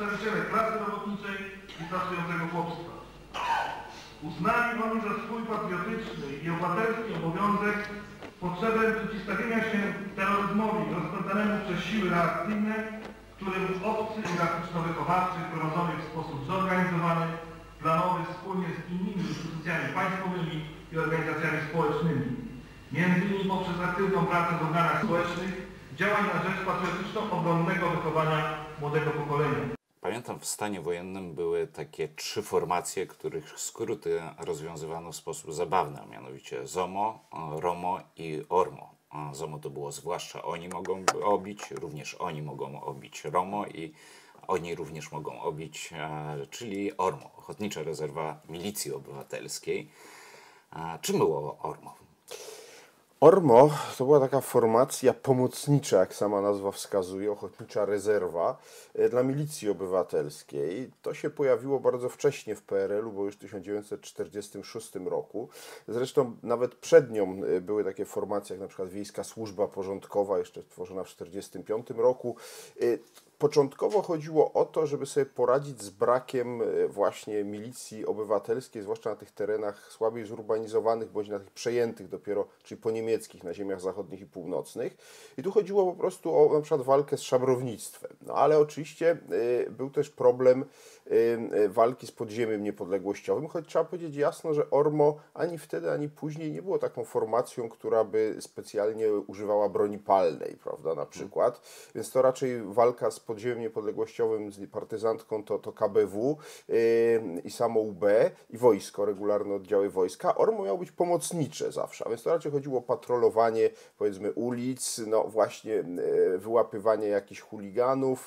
przedstawiciele klasy robotniczej i pracującego chłopstwa. Uznali oni za swój patriotyczny i obywatelski obowiązek potrzebę przeciwstawienia się terroryzmowi rozpętanemu przez siły reakcyjne, którym obcy i praktyczno-wychowawczy prowadzony w sposób zorganizowany, planowy wspólnie z innymi instytucjami państwowymi i organizacjami społecznymi. Między innymi poprzez aktywną pracę w organach społecznych, działań na rzecz patriotyczno-obronnego wychowania młodego pokolenia. Pamiętam, w stanie wojennym były takie 3 formacje, których skróty rozwiązywano w sposób zabawny, a mianowicie ZOMO, ROMO i ORMO. ZOMO to było zwłaszcza oni mogą obić, również oni mogą obić ROMO i oni również mogą obić, czyli ORMO, Ochotnicza Rezerwa Milicji Obywatelskiej. Czym było ORMO? ORMO to była taka formacja pomocnicza, jak sama nazwa wskazuje, Ochotnicza Rezerwa dla Milicji Obywatelskiej. To się pojawiło bardzo wcześnie w PRL-u, bo już w 1946 roku. Zresztą nawet przed nią były takie formacje jak na przykład Wiejska Służba Porządkowa, jeszcze tworzona w 1945 roku. Początkowo chodziło o to, żeby sobie poradzić z brakiem właśnie milicji obywatelskiej, zwłaszcza na tych terenach słabiej zurbanizowanych, bądź na tych przejętych dopiero, czyli poniemieckich, na ziemiach zachodnich i północnych. I tu chodziło po prostu o na przykład walkę z szabrownictwem. No ale oczywiście był też problem walki z podziemiem niepodległościowym, choć trzeba powiedzieć jasno, że ORMO ani wtedy, ani później nie było taką formacją, która by specjalnie używała broni palnej, prawda, na przykład. Więc to raczej walka z podziemiem niepodległościowym, z partyzantką to KBW i samo UB i wojsko, regularne oddziały wojska. ORMO miało być pomocnicze zawsze, a więc to raczej chodziło o patrolowanie, powiedzmy, ulic, no właśnie wyłapywanie jakichś chuliganów.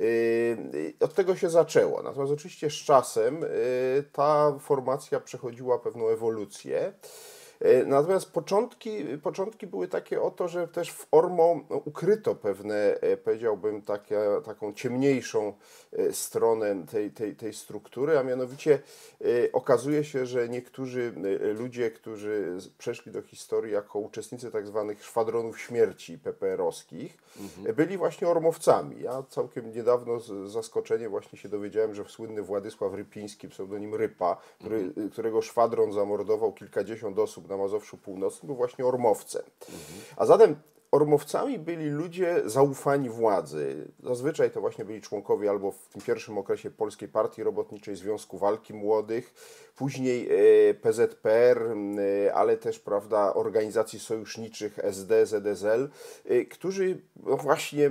Od tego się zaczęło. Natomiast oczywiście z czasem ta formacja przechodziła pewną ewolucję. Natomiast początki były takie oto, że też w ORMO ukryto pewne, powiedziałbym, taką ciemniejszą stronę tej struktury, a mianowicie okazuje się, że niektórzy ludzie, którzy przeszli do historii jako uczestnicy tak zwanych szwadronów śmierci PPR-owskich, byli właśnie ormowcami. Ja całkiem niedawno z zaskoczenia właśnie się dowiedziałem, że słynny Władysław Rypiński, pseudonim Rypa, którego szwadron zamordował kilkadziesiąt osób na Mazowszu Północnym, był właśnie ormowcem. A zatem ormowcami byli ludzie zaufani władzy. Zazwyczaj to właśnie byli członkowie albo w tym pierwszym okresie Polskiej Partii Robotniczej, Związku Walki Młodych, później PZPR, ale też, prawda, organizacji sojuszniczych SD, ZSL, którzy no właśnie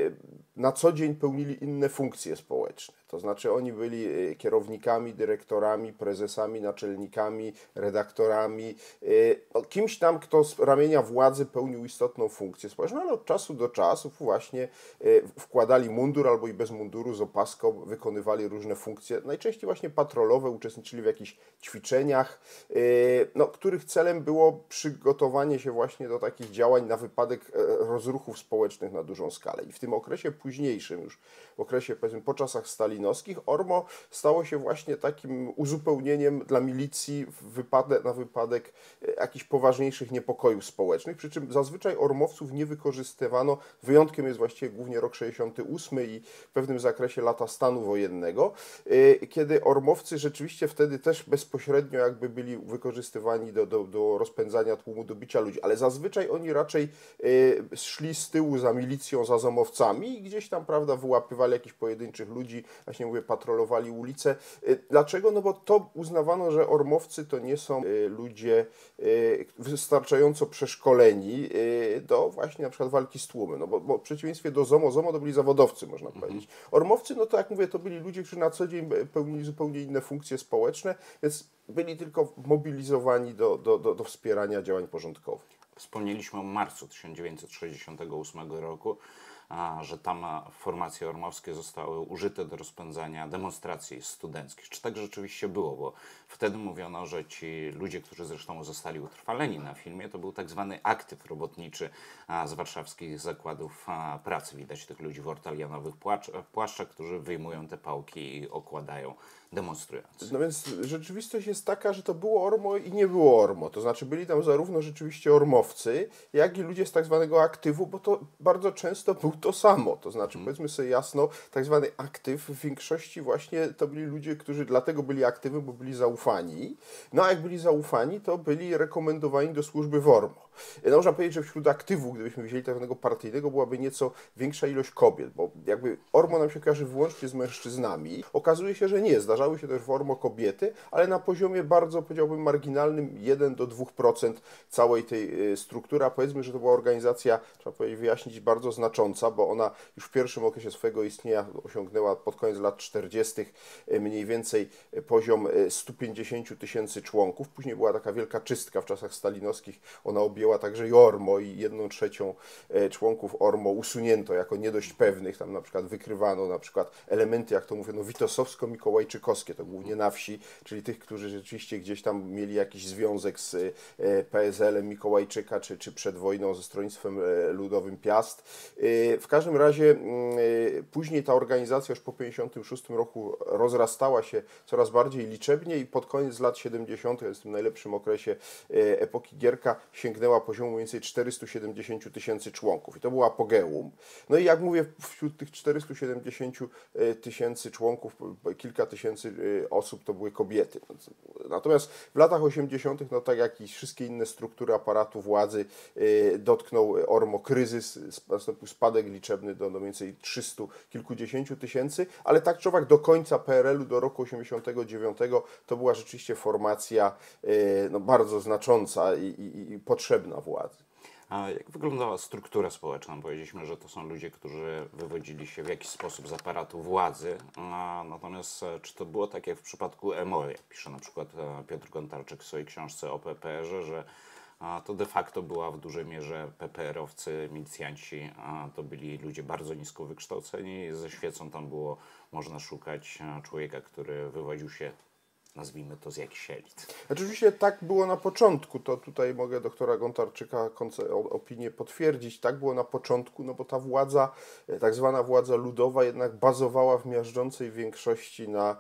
na co dzień pełnili inne funkcje społeczne. To znaczy oni byli kierownikami, dyrektorami, prezesami, naczelnikami, redaktorami, kimś tam, kto z ramienia władzy pełnił istotną funkcję społeczną, ale od czasu do czasu właśnie wkładali mundur albo i bez munduru z opaską, wykonywali różne funkcje, najczęściej właśnie patrolowe, uczestniczyli w jakichś ćwiczeniach, no, których celem było przygotowanie się właśnie do takich działań na wypadek rozruchów społecznych na dużą skalę. I w tym okresie późniejszym, już w okresie, powiedzmy, po czasach stalinowskich, ORMO stało się właśnie takim uzupełnieniem dla milicji na wypadek jakichś poważniejszych niepokojów społecznych, przy czym zazwyczaj ormowców nie wykorzystywano, wyjątkiem jest właściwie głównie rok 68 i w pewnym zakresie lata stanu wojennego, kiedy ormowcy rzeczywiście wtedy też bezpośrednio jakby byli wykorzystywani do rozpędzania tłumu, do bicia ludzi, ale zazwyczaj oni raczej szli z tyłu za milicją, za zomowcami i gdzieś tam, prawda, wyłapywali jakichś pojedynczych ludzi, właśnie mówię, patrolowali ulice. Dlaczego? No bo to uznawano, że ormowcy to nie są ludzie wystarczająco przeszkoleni do właśnie na przykład walki z tłumem, no bo w przeciwieństwie do ZOMO to byli zawodowcy, można powiedzieć. Ormowcy, no to jak mówię, to byli ludzie, którzy na co dzień pełnili zupełnie inne funkcje społeczne, więc byli tylko mobilizowani do wspierania działań porządkowych. Wspomnieliśmy o marcu 1968 roku, że tam formacje ormowskie zostały użyte do rozpędzania demonstracji studenckich. Czy tak rzeczywiście było? Bo wtedy mówiono, że ci ludzie, którzy zresztą zostali utrwaleni na filmie, to był tak zwany aktyw robotniczy z warszawskich zakładów pracy. Widać tych ludzi w ortalianowych płaszczach, którzy wyjmują te pałki i okładają demonstrujących. No więc rzeczywistość jest taka, że to było ORMO i nie było ORMO. To znaczy byli tam zarówno rzeczywiście ormowcy, jak i ludzie z tak zwanego aktywu, bo to bardzo często był to samo. To znaczy, powiedzmy sobie jasno, tak zwany aktyw w większości właśnie to byli ludzie, którzy dlatego byli aktywni, bo byli zaufani. No a jak byli zaufani, to byli rekomendowani do służby w ORMO. No, można powiedzieć, że wśród aktywów, gdybyśmy wzięli tak zwanego partyjnego, byłaby nieco większa ilość kobiet, bo jakby ORMO nam się kojarzy wyłącznie z mężczyznami. Okazuje się, że nie. Zdarzały się też w ORMO kobiety, ale na poziomie bardzo, powiedziałbym, marginalnym 1 do 2% całej tej struktury. A powiedzmy, że to była organizacja, trzeba powiedzieć, wyjaśnić, bardzo znacząca, bo ona już w pierwszym okresie swojego istnienia osiągnęła pod koniec lat 40. mniej więcej poziom 150 000 członków. Później była taka wielka czystka w czasach stalinowskich. Ona objęła także i ORMO i 1/3 członków ORMO usunięto jako nie dość pewnych. Tam na przykład wykrywano na przykład elementy, jak to mówiono, witosowsko-mikołajczykowskie, to głównie na wsi, czyli tych, którzy rzeczywiście gdzieś tam mieli jakiś związek z PSL-em Mikołajczyka, czy przed wojną ze Stronnictwem Ludowym Piast. W każdym razie później ta organizacja już po 1956 roku rozrastała się coraz bardziej liczebnie i pod koniec lat 70., w tym najlepszym okresie epoki Gierka, sięgnęła poziomu mniej więcej 470 000 członków. I to było apogeum. No i jak mówię, wśród tych 470 000 członków kilka tysięcy osób to były kobiety. Natomiast w latach 80., no tak jak i wszystkie inne struktury aparatu władzy, dotknął ORMO kryzys, nastąpił spadek liczebny do mniej więcej 300 kilkudziesięciu tysięcy, ale tak czy owak do końca PRL-u, do roku 89, to była rzeczywiście formacja no, bardzo znacząca i potrzebna władzy. A jak wyglądała struktura społeczna? Powiedzieliśmy, że to są ludzie, którzy wywodzili się w jakiś sposób z aparatu władzy. Natomiast czy to było tak jak w przypadku EMO, jak pisze na przykład Piotr Gontarczyk w swojej książce o PPR-ze, że to de facto była w dużej mierze PPR-owcy, milicjanci, to byli ludzie bardzo nisko wykształceni. Ze świecą tam było można szukać człowieka, który wywodził się, nazwijmy to, z jakichś elit. Oczywiście tak było na początku, to tutaj mogę doktora Gontarczyka opinię potwierdzić, tak było na początku, no bo ta władza, tak zwana władza ludowa jednak bazowała w miażdżącej większości na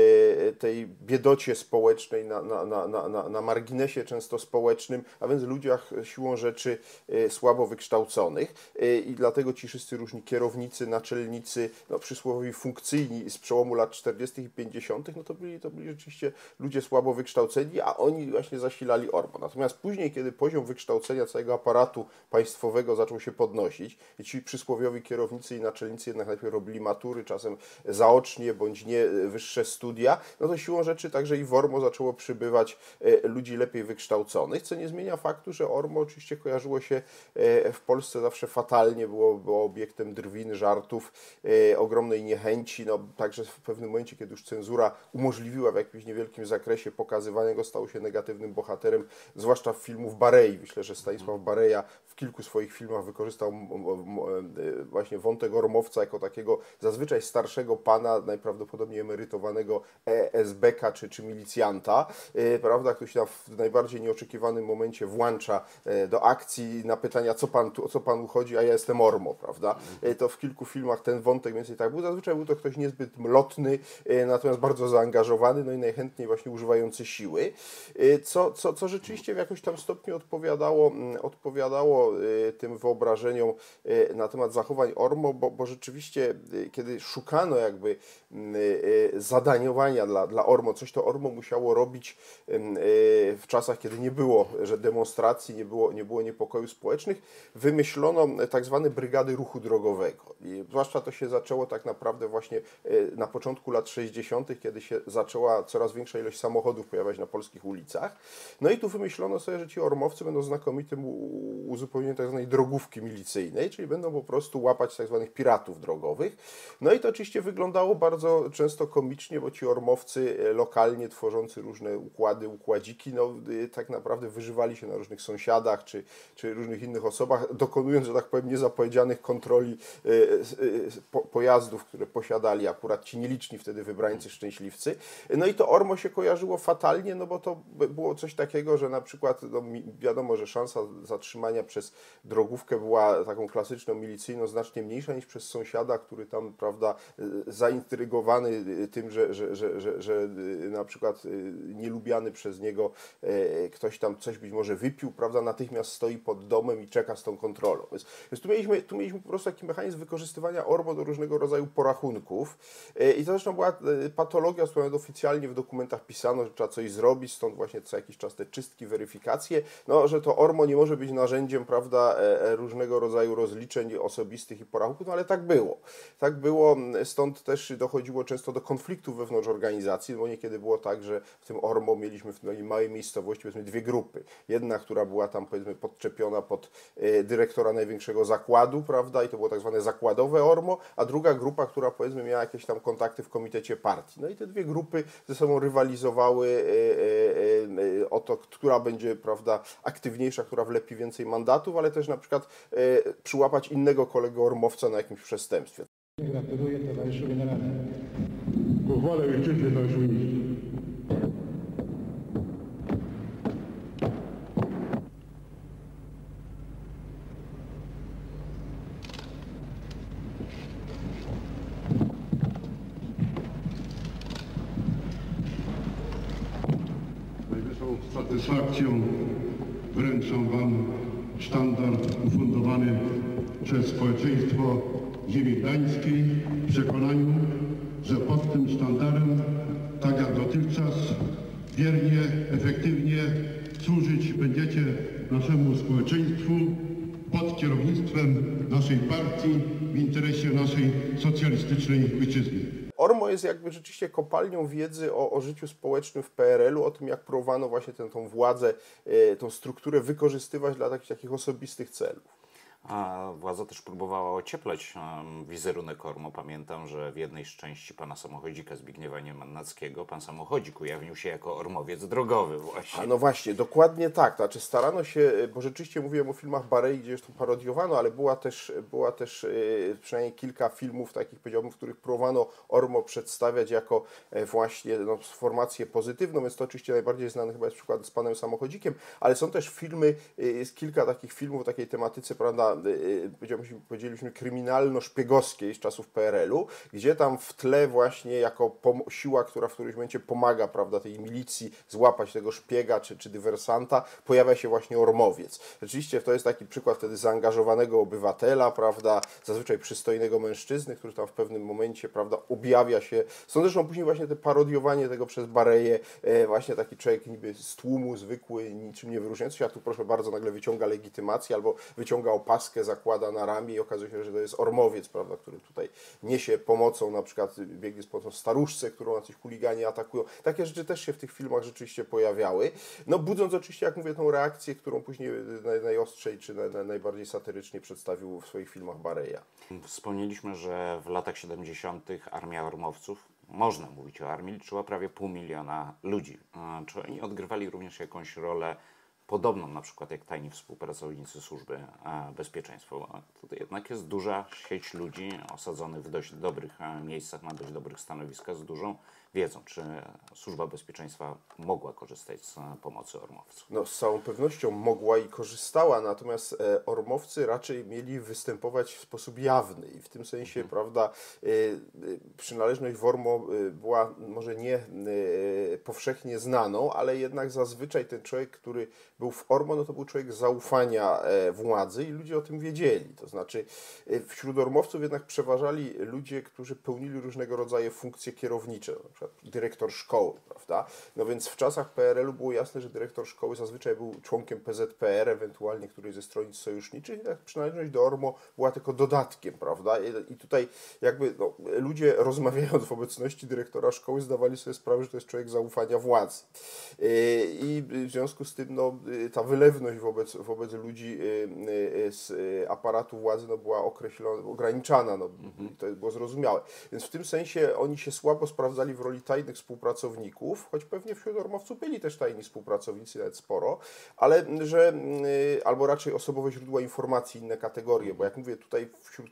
tej biedocie społecznej, na marginesie często społecznym, a więc ludziach siłą rzeczy słabo wykształconych i dlatego ci wszyscy różni kierownicy, naczelnicy, no przysłowiowi funkcyjni z przełomu lat 40. i 50., no to byli rzeczywiście ludzie słabo wykształceni, a oni właśnie zasilali ORMO. Natomiast później, kiedy poziom wykształcenia całego aparatu państwowego zaczął się podnosić i ci przysłowiowi kierownicy i naczelnicy jednak najpierw robili matury, czasem zaocznie bądź nie wyższe studia, no to siłą rzeczy także i w ORMO zaczęło przybywać ludzi lepiej wykształconych, co nie zmienia faktu, że ORMO oczywiście kojarzyło się w Polsce zawsze fatalnie, było obiektem drwin, żartów, ogromnej niechęci, no także w pewnym momencie, kiedy już cenzura umożliwiła w jakimś niewielkim zakresie pokazywania go, stał się negatywnym bohaterem, zwłaszcza w filmów Barei. Myślę, że Stanisław Bareja w kilku swoich filmach wykorzystał właśnie wątek ormowca jako takiego zazwyczaj starszego pana, najprawdopodobniej emerytowanego esbeka czy milicjanta, prawda, który się tam w najbardziej nieoczekiwanym momencie włącza do akcji na pytania, o co panu chodzi, a ja jestem Ormo, prawda. To w kilku filmach ten wątek mniej więcej tak był. Zazwyczaj był to ktoś niezbyt lotny, natomiast bardzo zaangażowany, no i najchętniej właśnie używający siły, co rzeczywiście w jakimś tam stopniu odpowiadało tym wyobrażeniom na temat zachowań ORMO, bo rzeczywiście kiedy szukano jakby zadaniowania dla ORMO, coś to ORMO musiało robić w czasach, kiedy nie było demonstracji, nie było niepokojów społecznych, wymyślono tak zwane brygady ruchu drogowego. I zwłaszcza to się zaczęło tak naprawdę właśnie na początku lat 60., kiedy się zaczęła coraz większa ilość samochodów pojawiać na polskich ulicach. No i tu wymyślono sobie, że ci ormowcy będą znakomitym uzupełnieniem tak zwanej drogówki milicyjnej, czyli będą po prostu łapać tak zwanych piratów drogowych. No i to oczywiście wyglądało bardzo często komicznie, bo ci ormowcy lokalnie tworzący różne układy, układziki, no tak naprawdę wyżywali się na różnych sąsiadach czy różnych innych osobach, dokonując, że tak powiem, niezapowiedzianych kontroli pojazdów, które posiadali akurat ci nieliczni wtedy wybrańcy szczęśliwcy. No i to ORMO Ormo się kojarzyło fatalnie, no bo to było coś takiego, że na przykład no, wiadomo, że szansa zatrzymania przez drogówkę była taką klasyczną milicyjną znacznie mniejsza niż przez sąsiada, który tam, prawda, zaintrygowany tym, że na przykład nielubiany przez niego ktoś tam coś być może wypił, prawda, natychmiast stoi pod domem i czeka z tą kontrolą. Więc tu mieliśmy po prostu taki mechanizm wykorzystywania Ormo do różnego rodzaju porachunków i to zresztą była patologia, z którą oficjalnie w dokumentach pisano, że trzeba coś zrobić, stąd właśnie co jakiś czas te czystki, weryfikacje, no, że to Ormo nie może być narzędziem, prawda, różnego rodzaju rozliczeń osobistych i porachunków, no ale tak było. Tak było, stąd też dochodziło często do konfliktów wewnątrz organizacji, bo niekiedy było tak, że w tym Ormo mieliśmy w tej małej miejscowości powiedzmy dwie grupy. Jedna, która była tam powiedzmy podczepiona pod dyrektora największego zakładu, prawda, i to było tak zwane zakładowe Ormo, a druga grupa, która powiedzmy miała jakieś tam kontakty w komitecie partii. No i te dwie grupy ze sobą rywalizowały o to, która będzie, prawda, aktywniejsza, która wlepi więcej mandatów, ale też na przykład przyłapać innego kolegę ormowca na jakimś przestępstwie. Gratuluję towarzyszu generale. Uchwalę ojczyzny, towarzyszu ministrze. Z najwyższą satysfakcją wręczam Wam sztandar ufundowany przez społeczeństwo ziemi gdańskiej w przekonaniu, że pod tym sztandarem, tak jak dotychczas, wiernie, efektywnie służyć będziecie naszemu społeczeństwu pod kierownictwem naszej partii w interesie naszej socjalistycznej ojczyzny. Ormo jest jakby rzeczywiście kopalnią wiedzy o życiu społecznym w PRL-u, o tym, jak próbowano właśnie tą władzę, tą strukturę wykorzystywać dla takich osobistych celów. A władza też próbowała ocieplać wizerunek Ormo. Pamiętam, że w jednej z części pana samochodzika Zbigniewa Niemannackiego pan samochodzik ujawnił się jako ormowiec drogowy właśnie. A no właśnie, dokładnie tak. Znaczy starano się, bo rzeczywiście mówiłem o filmach Barei, gdzie już to parodiowano, ale była też przynajmniej kilka filmów takich, powiedziałbym, w których próbowano Ormo przedstawiać jako właśnie no, formację pozytywną, więc to oczywiście najbardziej znany chyba jest przykład z panem samochodzikiem, ale są też filmy, jest kilka takich filmów o takiej tematyce, prawda, powiedzieliśmy kryminalno-szpiegowskiej z czasów PRL-u, gdzie tam w tle właśnie jako siła, która w którymś momencie pomaga, prawda, tej milicji złapać tego szpiega czy dywersanta, pojawia się właśnie ormowiec. Rzeczywiście to jest taki przykład wtedy zaangażowanego obywatela, prawda, zazwyczaj przystojnego mężczyzny, który tam w pewnym momencie, prawda, objawia się. Są zresztą później właśnie te parodiowanie tego przez Bareję, właśnie taki człowiek niby z tłumu, zwykły, niczym nie wyróżniający się, a tu proszę bardzo nagle wyciąga legitymację albo wyciąga opaskę, zakłada na ramię i okazuje się, że to jest ormowiec, prawda, który tutaj niesie pomocą, na przykład biegnie z pomocą staruszce, którą jacyś chuligani atakują. Takie rzeczy też się w tych filmach rzeczywiście pojawiały. No budząc oczywiście, jak mówię, tą reakcję, którą później najostrzej czy najbardziej satyrycznie przedstawił w swoich filmach Bareja. Wspomnieliśmy, że w latach 70. armia ormowców, można mówić o armii, liczyła prawie 500 000 ludzi. Czy oni odgrywali również jakąś rolę podobną na przykład jak tajni współpracownicy służby bezpieczeństwa? Tutaj jednak jest duża sieć ludzi osadzonych w dość dobrych miejscach, na dość dobrych stanowiskach z dużą wiedzą. Czy służba bezpieczeństwa mogła korzystać z pomocy ormowców? No, z całą pewnością mogła i korzystała, natomiast ormowcy raczej mieli występować w sposób jawny i w tym sensie, prawda, przynależność w Ormo była może nie powszechnie znaną, ale jednak zazwyczaj ten człowiek, który był w Ormo, no to był człowiek zaufania władzy i ludzie o tym wiedzieli. To znaczy wśród ormowców jednak przeważali ludzie, którzy pełnili różnego rodzaju funkcje kierownicze, na przykład dyrektor szkoły, prawda? No więc w czasach PRL-u było jasne, że dyrektor szkoły zazwyczaj był członkiem PZPR, ewentualnie którejś ze stronnic sojuszniczych, i tak przynależność do Ormo była tylko dodatkiem, prawda? I tutaj jakby no, ludzie rozmawiając w obecności dyrektora szkoły zdawali sobie sprawę, że to jest człowiek zaufania władzy. I w związku z tym no, ta wylewność wobec ludzi z aparatu władzy no, była ograniczana, no, to było zrozumiałe. Więc w tym sensie oni się słabo sprawdzali w roli tajnych współpracowników, choć pewnie wśród ormowców byli też tajni współpracownicy, nawet sporo, ale że, albo raczej osobowe źródła informacji, inne kategorie, bo jak mówię, tutaj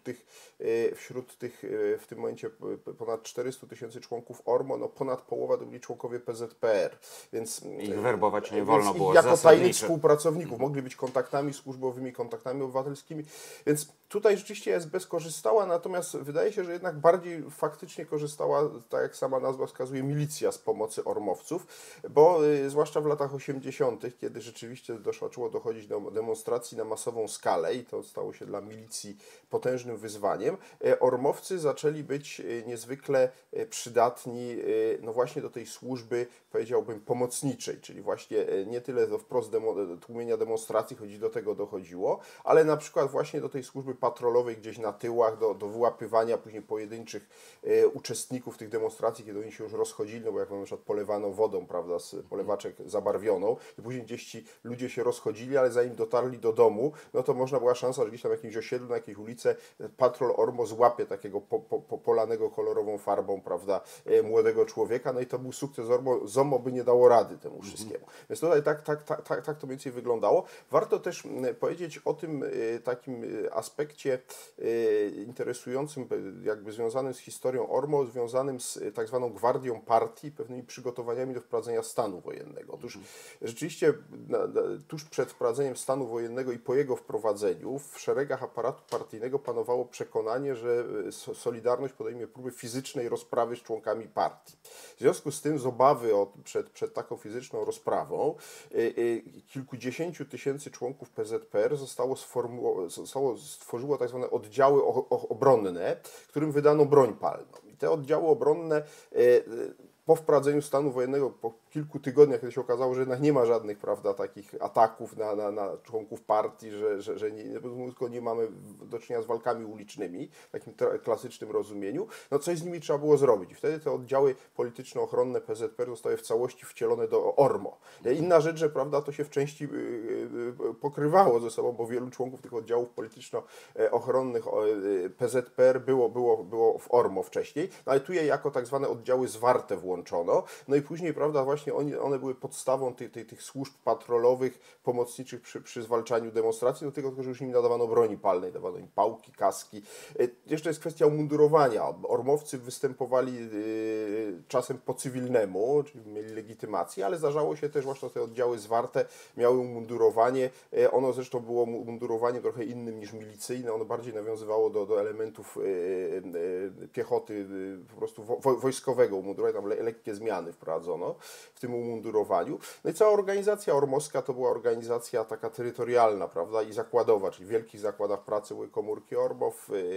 wśród tych w tym momencie ponad 400 000 członków ORMO, no ponad połowa to byli członkowie PZPR, więc ich werbować nie wolno było. Jako tajnych współpracowników mogli być kontaktami służbowymi, kontaktami obywatelskimi, więc tutaj rzeczywiście SB skorzystała, natomiast wydaje się, że jednak bardziej faktycznie korzystała, tak jak sama nazwa wskazuje, milicja z pomocy ormowców, bo zwłaszcza w latach 80., kiedy rzeczywiście zaczęło dochodzić do demonstracji na masową skalę i to stało się dla milicji potężnym wyzwaniem, ormowcy zaczęli być niezwykle przydatni no właśnie do tej służby, powiedziałbym, pomocniczej, czyli właśnie nie tyle do wprost tłumienia demonstracji, choć do tego dochodziło, ale na przykład właśnie do tej służby patrolowej gdzieś na tyłach, do wyłapywania później pojedynczych uczestników tych demonstracji, kiedy oni się już rozchodzili, no bo jak na przykład polewano wodą, prawda, z polewaczek zabarwioną i później gdzieś ci ludzie się rozchodzili, ale zanim dotarli do domu, no to można była szansa, że gdzieś tam w jakimś osiedlu, na jakiejś ulicy patrol ORMO złapie takiego polanego kolorową farbą, prawda, młodego człowieka, no i to był sukces ORMO, ZOMO by nie dało rady temu wszystkiemu. Więc tutaj tak to mniej więcej wyglądało. Warto też powiedzieć o tym takim aspekcie interesującym, jakby związanym z historią ORMO, związanym z tak zwaną gwardią partii, pewnymi przygotowaniami do wprowadzenia stanu wojennego. Otóż rzeczywiście tuż przed wprowadzeniem stanu wojennego i po jego wprowadzeniu w szeregach aparatu partyjnego panowało przekonanie, że Solidarność podejmie próby fizycznej rozprawy z członkami partii. W związku z tym z obawy przed taką fizyczną rozprawą kilkudziesięciu tysięcy członków PZPR stworzyło tak zwane oddziały obronne, którym wydano broń palną. I te oddziały obronne po wprowadzeniu stanu wojennego, po kilku tygodniach, kiedy się okazało, że jednak nie ma żadnych, prawda, takich ataków na członków partii, że tylko nie mamy do czynienia z walkami ulicznymi, w takim klasycznym rozumieniu, no coś z nimi trzeba było zrobić. I wtedy te oddziały polityczno-ochronne PZPR zostały w całości wcielone do ORMO. Inna rzecz, że prawda, to się w części pokrywało ze sobą, bo wielu członków tych oddziałów polityczno-ochronnych PZPR było w ORMO wcześniej, no ale tu je jako tak zwane oddziały zwarte włączono. No i później, prawda, właśnie one były podstawą tych służb patrolowych, pomocniczych przy zwalczaniu demonstracji, do tego tylko, że już im nadawano broni palnej, dawano im pałki, kaski. Jeszcze jest kwestia umundurowania. Ormowcy występowali czasem po cywilnemu, czyli mieli legitymację, ale zdarzało się też właśnie, że te oddziały zwarte miały umundurowanie. Ono zresztą było umundurowaniem trochę innym niż milicyjne, ono bardziej nawiązywało do elementów piechoty, po prostu wojskowego umundurowania, tam lekkie zmiany wprowadzono w tym umundurowaniu. No i cała organizacja ormowska to była organizacja taka terytorialna, prawda, i zakładowa, czyli w wielkich zakładach pracy były komórki ORMO,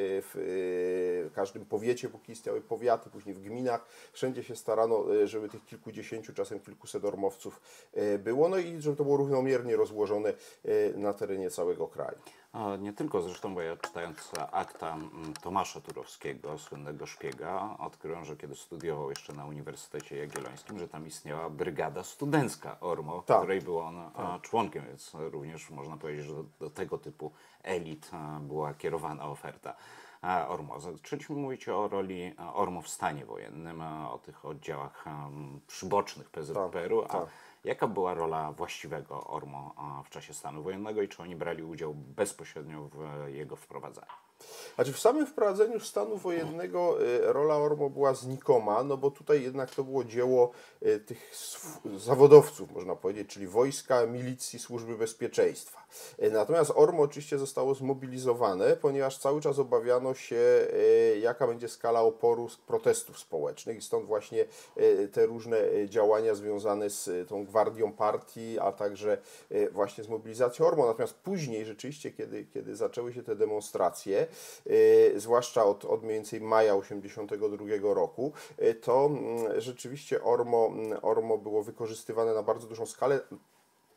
w każdym powiecie, póki istniały powiaty, później w gminach, wszędzie się starano, żeby tych kilkudziesięciu, czasem kilkuset ormowców było, no i żeby to było równomiernie rozłożone na terenie całego kraju. Nie tylko zresztą, bo ja czytając akta Tomasza Turowskiego, słynnego szpiega, odkryłem, że kiedy studiował jeszcze na Uniwersytecie Jagiellońskim, że tam istniała brygada studencka ORMO, której był on członkiem, więc również można powiedzieć, że do tego typu elit była kierowana oferta ORMO. Zaczęliśmy mówić o roli ORMO w stanie wojennym, o tych oddziałach przybocznych PZPR-u, jaka była rola właściwego ORMO w czasie stanu wojennego i czy oni brali udział bezpośrednio w jego wprowadzaniu? Znaczy w samym wprowadzeniu stanu wojennego rola ORMO była znikoma, no bo tutaj jednak to było dzieło tych zawodowców, można powiedzieć, czyli wojska, milicji, służby bezpieczeństwa. Natomiast ORMO oczywiście zostało zmobilizowane, ponieważ cały czas obawiano się, jaka będzie skala oporu protestów społecznych i stąd właśnie te różne działania związane z tą gwardią partii, a także właśnie z mobilizacją ORMO. Natomiast później rzeczywiście, kiedy zaczęły się te demonstracje, zwłaszcza od mniej więcej maja 1982 roku, to rzeczywiście ORMO było wykorzystywane na bardzo dużą skalę.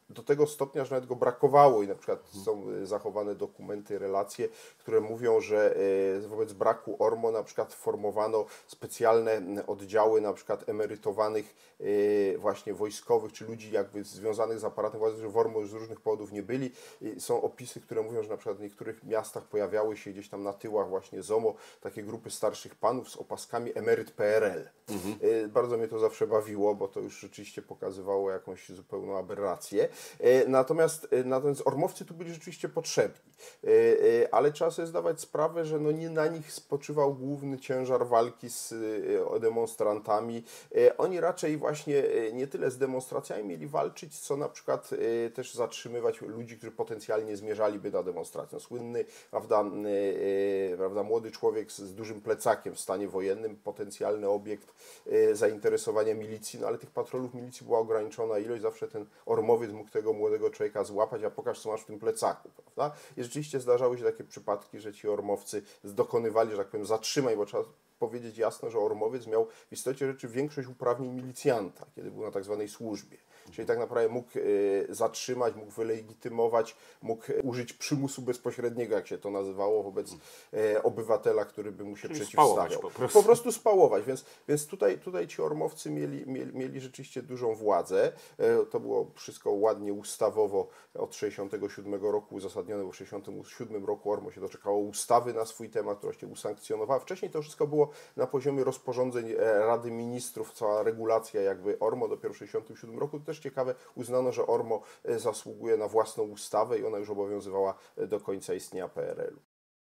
do tego stopnia, że nawet go brakowało i na przykład są zachowane dokumenty, relacje, które mówią, że wobec braku ORMO na przykład formowano specjalne oddziały na przykład emerytowanych właśnie wojskowych, czy ludzi jakby związanych z aparatem władzy, że w ORMO już z różnych powodów nie byli. I są opisy, które mówią, że na przykład w niektórych miastach pojawiały się gdzieś tam na tyłach właśnie ZOMO takie grupy starszych panów z opaskami emeryt PRL. Bardzo mnie to zawsze bawiło, bo to już rzeczywiście pokazywało jakąś zupełną aberrację. Natomiast ormowcy tu byli rzeczywiście potrzebni. Ale trzeba sobie zdawać sprawę, że no nie na nich spoczywał główny ciężar walki z demonstrantami. Oni raczej właśnie nie tyle z demonstracjami mieli walczyć, co na przykład też zatrzymywać ludzi, którzy potencjalnie zmierzaliby na demonstrację. Słynny, prawda, młody człowiek z dużym plecakiem w stanie wojennym, potencjalny obiekt zainteresowania milicji, no ale tych patrolów milicji była ograniczona ilość, zawsze ten ormowiec mógł tego młodego człowieka złapać, a pokaż, co masz w tym plecaku, prawda? I rzeczywiście zdarzały się takie przypadki, że ci ormowcy dokonywali, że tak powiem, zatrzymań, bo trzeba powiedzieć jasno, że ormowiec miał w istocie rzeczy większość uprawnień milicjanta, kiedy był na tak zwanej służbie. Czyli tak naprawdę mógł zatrzymać, mógł wylegitymować, mógł użyć przymusu bezpośredniego, jak się to nazywało, wobec obywatela, który by mu się przeciwstawiał. Po prostu spałować. Więc tutaj ci ormowcy mieli rzeczywiście dużą władzę. To było wszystko ładnie ustawowo od 1967 roku uzasadnione, bo w 1967 roku ORMO się doczekało ustawy na swój temat, która się usankcjonowała. Wcześniej to wszystko było na poziomie rozporządzeń Rady Ministrów, cała regulacja jakby ORMO dopiero w 1967 roku. To też ciekawe, uznano, że ORMO zasługuje na własną ustawę i ona już obowiązywała do końca istnienia PRL-u.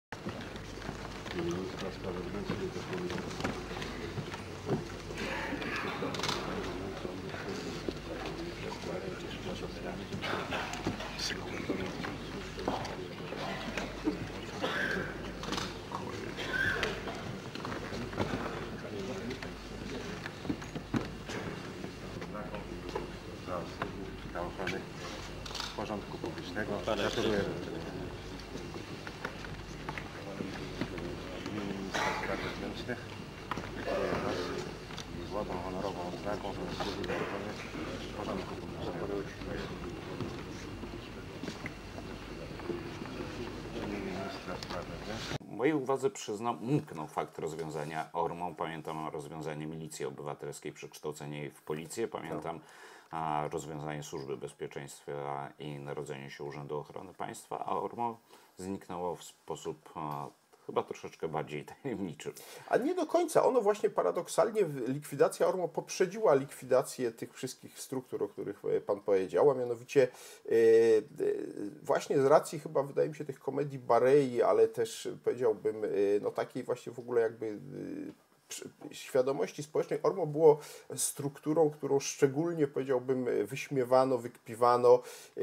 Dla ochrony porządku publicznego. Gratuluję. Ministra Spraw Wewnętrznych dziękuję Was złotą honorową odznaką za zasługi dla ochrony porządku publicznego. Ministra Spraw Wewnętrznych. Mojej uwadze, przyznam, umknął fakt rozwiązania ORMO. Pamiętam rozwiązanie Milicji Obywatelskiej, przekształcenie jej w policję. Pamiętam rozwiązanie Służby Bezpieczeństwa i narodzenie się Urzędu Ochrony Państwa, a ORMO zniknęło w sposób chyba troszeczkę bardziej tajemniczy. A nie do końca. Ono właśnie paradoksalnie, likwidacja ORMO poprzedziła likwidację tych wszystkich struktur, o których Pan powiedział, a mianowicie właśnie z racji chyba, wydaje mi się, tych komedii Barei, ale też powiedziałbym, no takiej właśnie w ogóle jakby świadomości społecznej, ORMO było strukturą, którą szczególnie, powiedziałbym, wyśmiewano, wykpiwano.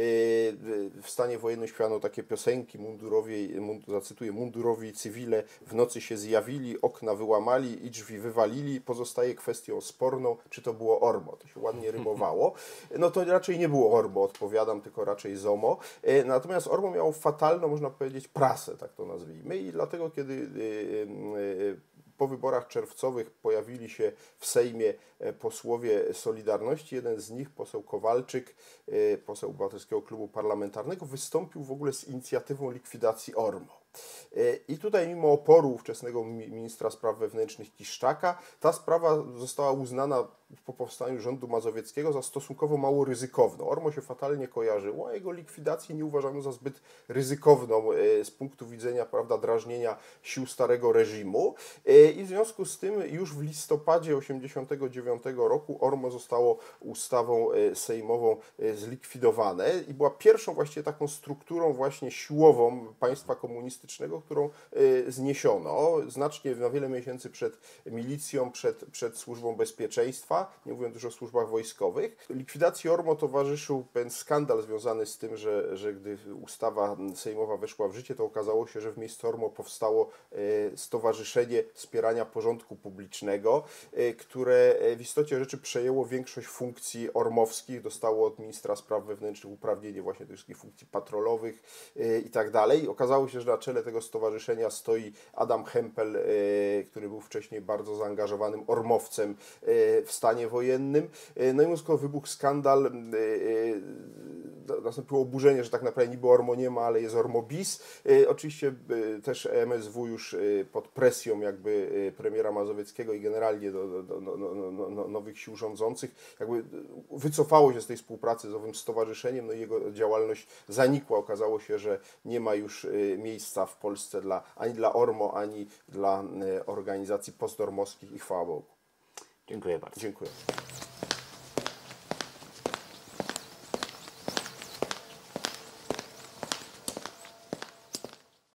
W stanie wojennym śpiewano takie piosenki zacytuję, mundurowi cywile w nocy się zjawili, okna wyłamali i drzwi wywalili. Pozostaje kwestią sporną, czy to było ORMO. To się ładnie rymowało. No to raczej nie było ORMO, odpowiadam, tylko raczej ZOMO. Natomiast ORMO miało fatalną, można powiedzieć, prasę, tak to nazwijmy, i dlatego, kiedy po wyborach czerwcowych pojawili się w Sejmie posłowie Solidarności. Jeden z nich, poseł Kowalczyk, poseł Obywatelskiego Klubu Parlamentarnego, wystąpił w ogóle z inicjatywą likwidacji ORMO. I tutaj mimo oporu ówczesnego ministra spraw wewnętrznych Kiszczaka, ta sprawa została uznana po powstaniu rządu mazowieckiego za stosunkowo mało ryzykowną. ORMO się fatalnie kojarzyło, a jego likwidację nie uważano za zbyt ryzykowną z punktu widzenia, prawda, drażnienia sił starego reżimu. I w związku z tym już w listopadzie 1989 roku ORMO zostało ustawą sejmową zlikwidowane i była pierwszą właściwie taką strukturą właśnie siłową państwa komunistycznego, którą zniesiono znacznie na wiele miesięcy przed milicją, przed służbą bezpieczeństwa, nie mówiąc już o służbach wojskowych. Likwidacji ORMO towarzyszył pewien skandal związany z tym, że gdy ustawa sejmowa weszła w życie, to okazało się, że w miejscu ORMO powstało Stowarzyszenie Wspierania Porządku Publicznego, które w istocie rzeczy przejęło większość funkcji ormowskich, dostało od ministra spraw wewnętrznych uprawnienie właśnie tych wszystkich funkcji patrolowych i tak dalej. Okazało się, że na czele tego stowarzyszenia stoi Adam Hempel, który był wcześniej bardzo zaangażowanym ormowcem w Stanach stanie wojennym. No i mózgowo wybuchł skandal, nastąpiło oburzenie, że tak naprawdę niby ORMO nie ma, ale jest ORMO bis. Oczywiście też MSW już pod presją jakby premiera Mazowieckiego i generalnie nowych sił rządzących jakby wycofało się z tej współpracy z owym stowarzyszeniem, no i jego działalność zanikła. Okazało się, że nie ma już miejsca w Polsce ani dla ORMO, ani dla organizacji postormowskich i chwała Bogu. Dziękuję bardzo. Dziękuję.